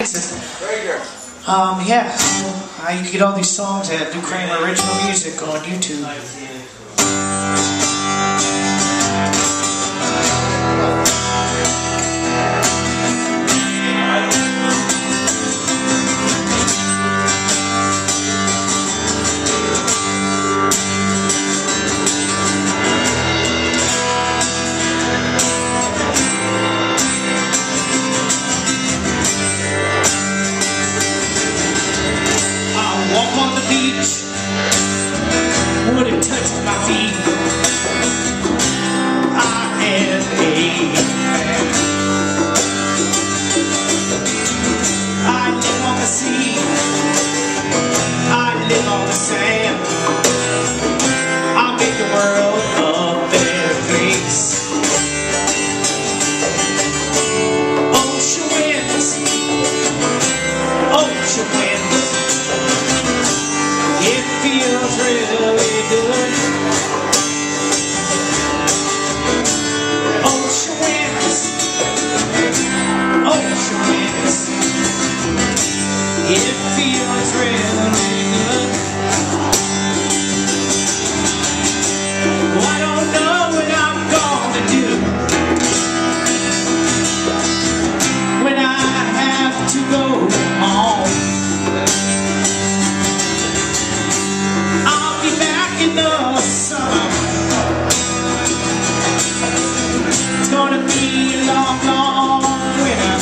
Yeah, you can get all these songs at Lou Kramer Original Music on YouTube. On the beach, would it touch my feet? I am a man. I live on the sea, I live on the sand. I'll make the world a better place. Ocean winds, ocean winds. It feels really good. Ocean winds, ocean winds. It feels really good. Well, I don't know what I'm gonna do when I have to go home. In the summer, it's gonna be a long, long winter.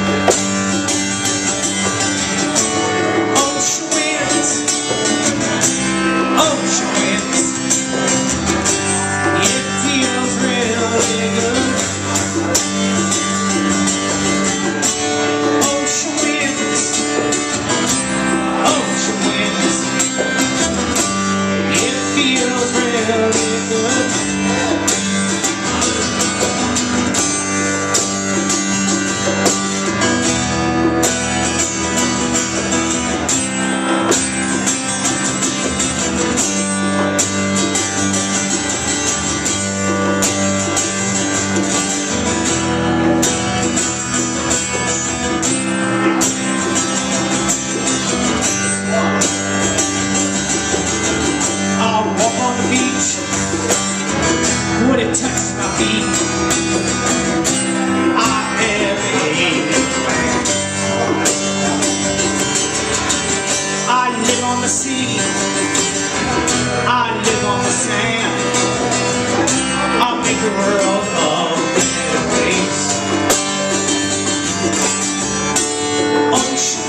Ocean winds, ocean winds. It feels really good. Ocean winds, ocean winds. Feels really good. Would it touch my feet? I am a man. I live on the sea, I live on the sand. I'll make the world a better place. Ocean